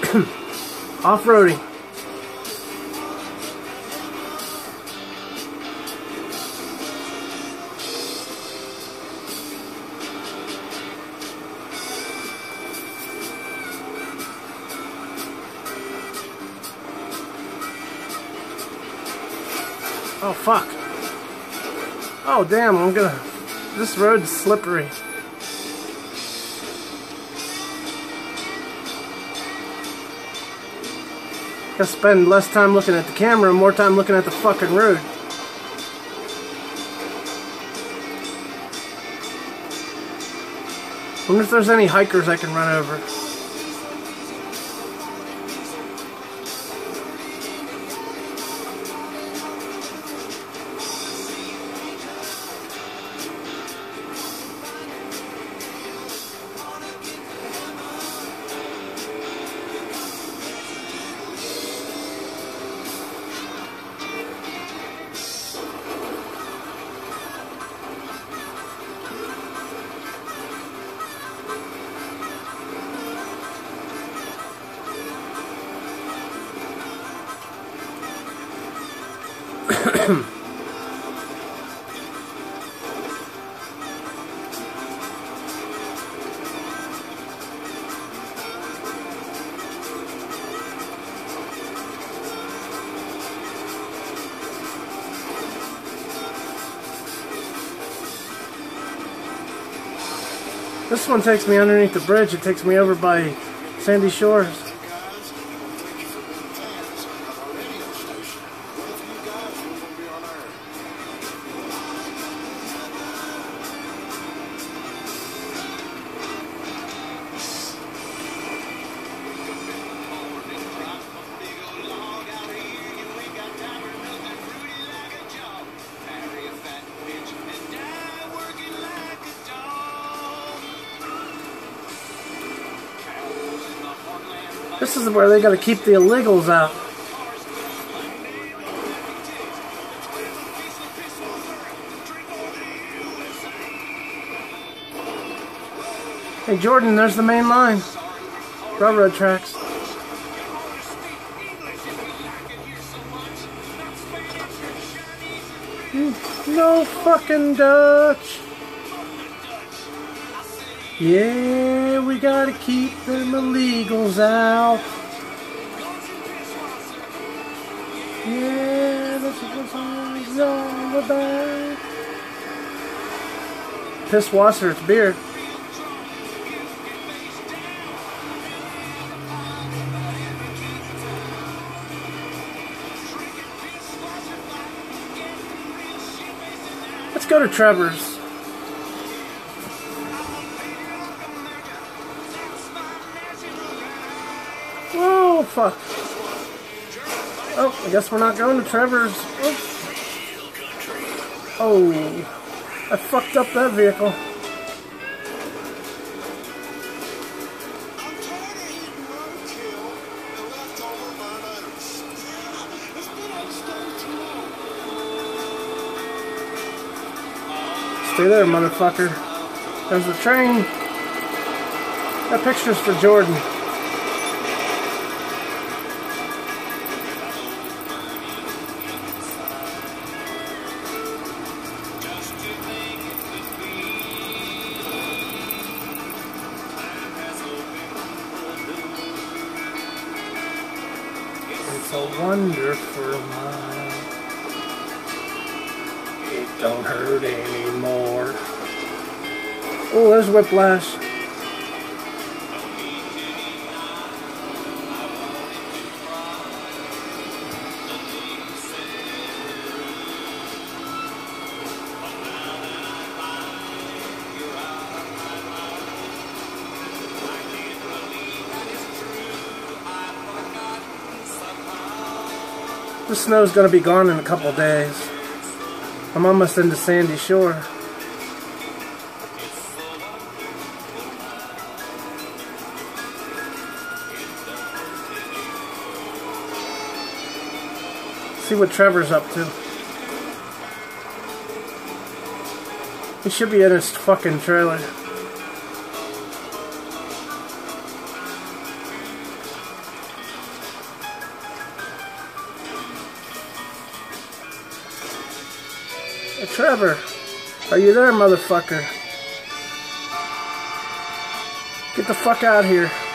Off-roading. Oh fuck. Oh damn, this road's slippery. Gotta spend less time looking at the camera and more time looking at the fucking road. Wonder if there's any hikers I can run over. This one takes me underneath the bridge. It takes me over by Sandy Shores. This is where they gotta keep the illegals out. Hey Jordan, there's the main line. Railroad tracks. No fucking Dutch. Yeah, we gotta keep them illegals out. Yeah, that's what it's all about. Piss Wasser, it's beer. Let's go to Trevor's. Oh, fuck. Oh, I guess we're not going to Trevor's. Oh, I fucked up that vehicle. Stay there, motherfucker. There's the train. That picture's for Jordan. It's a wonderful mind. It don't hurt anymore. Oh, there's Whiplash. The snow's gonna be gone in a couple days. I'm almost into Sandy Shore. See what Trevor's up to. He should be in his fucking trailer. Hey, Trevor, are you there, motherfucker? Get the fuck out here.